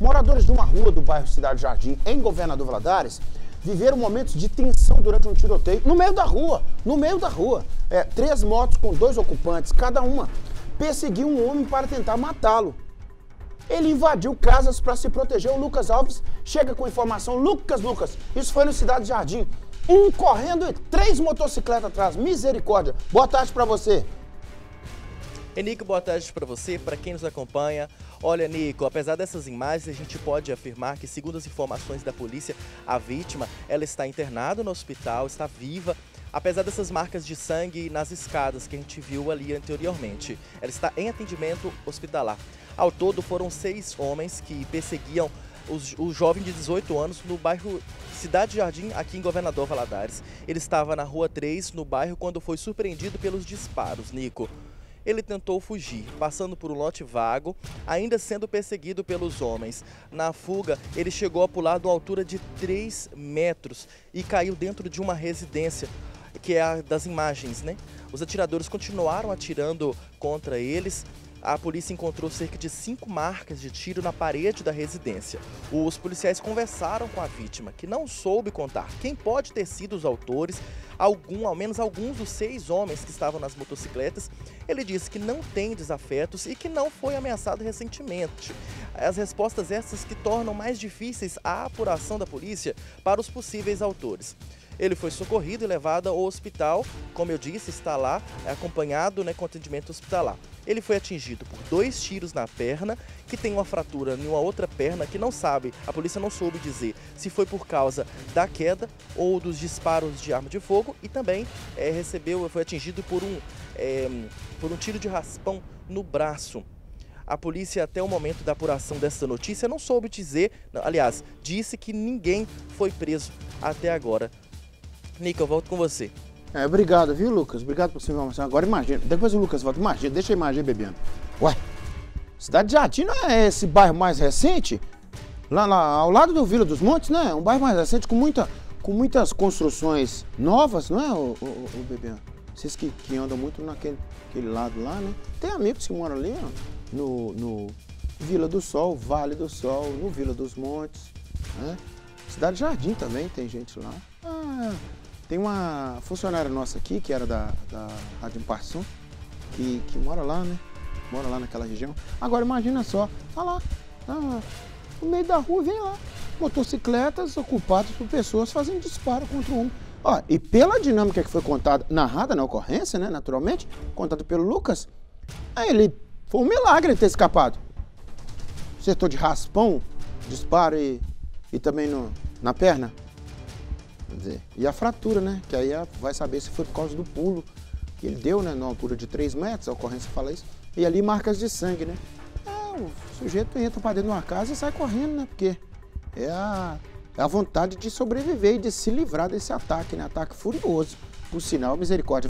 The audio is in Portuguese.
Moradores de uma rua do bairro Cidade Jardim, em Governador Valadares, viveram momentos de tensão durante um tiroteio no meio da rua. Três motos com 2 ocupantes, cada uma, perseguiam um homem para tentar matá-lo. Ele invadiu casas para se proteger. O Lucas Alves chega com informação. Lucas, isso foi no Cidade Jardim. Um correndo e 3 motocicletas atrás. Misericórdia. Boa tarde para você. Nico, boa tarde para você, para quem nos acompanha. Olha, Nico, apesar dessas imagens, a gente pode afirmar que, segundo as informações da polícia, a vítima, ela está internada no hospital, está viva, apesar dessas marcas de sangue nas escadas que a gente viu ali anteriormente. Ela está em atendimento hospitalar. Ao todo, foram 6 homens que perseguiam o jovem de 18 anos no bairro Cidade Jardim, aqui em Governador Valadares. Ele estava na Rua 3, no bairro, quando foi surpreendido pelos disparos, Nico. Ele tentou fugir, passando por um lote vago, ainda sendo perseguido pelos homens. Na fuga, ele chegou a pular de uma altura de 3 metros e caiu dentro de uma residência, que é a das imagens, né? Os atiradores continuaram atirando contra eles. A polícia encontrou cerca de 5 marcas de tiro na parede da residência. Os policiais conversaram com a vítima, que não soube contar quem pode ter sido os autores, ao menos alguns dos 6 homens que estavam nas motocicletas. Ele disse que não tem desafetos e que não foi ameaçado recentemente. As respostas essas que tornam mais difíceis a apuração da polícia para os possíveis autores. Ele foi socorrido e levado ao hospital, como eu disse, está lá, acompanhado, com atendimento hospitalar. Ele foi atingido por 2 tiros na perna, que tem uma fratura em uma outra perna que a polícia não soube dizer se foi por causa da queda ou dos disparos de arma de fogo, e também foi atingido por um tiro de raspão no braço. A polícia, até o momento da apuração dessa notícia, não soube dizer, aliás, disse que ninguém foi preso até agora. Nico, eu volto com você. Obrigado, viu, Lucas? Obrigado por sua informação. Agora imagina, depois o Lucas volta. Imagina, deixa a imagem bebendo. Ué, Cidade Jardim não é esse bairro mais recente? Lá ao lado do Vila dos Montes, né? Um bairro mais recente com muitas construções novas, não é, o Bebiano? Vocês que andam muito naquele lado lá, né? Tem amigos que moram ali, ó, no Vila do Sol, Vale do Sol, no Vila dos Montes, né? Cidade Jardim também tem gente lá. Tem uma funcionária nossa aqui, que era da Rádio Imparção, que mora lá, né? Mora lá naquela região. Agora imagina só, tá lá, no meio da rua, vem lá, motocicletas ocupadas por pessoas fazendo disparo contra o homem. Ó, e pela dinâmica que foi contada, narrada na ocorrência, né, naturalmente, contada pelo Lucas, foi um milagre ele ter escapado. Acertou de raspão, disparo e também na perna. Quer dizer, e a fratura, né? Que aí vai saber se foi por causa do pulo que ele deu, né? Na altura de 3 metros, a ocorrência fala isso. E ali marcas de sangue, né? O sujeito entra para dentro de uma casa e sai correndo, né? Porque é a vontade de sobreviver e de se livrar desse ataque, né? Ataque furioso. Por sinal, misericórdia.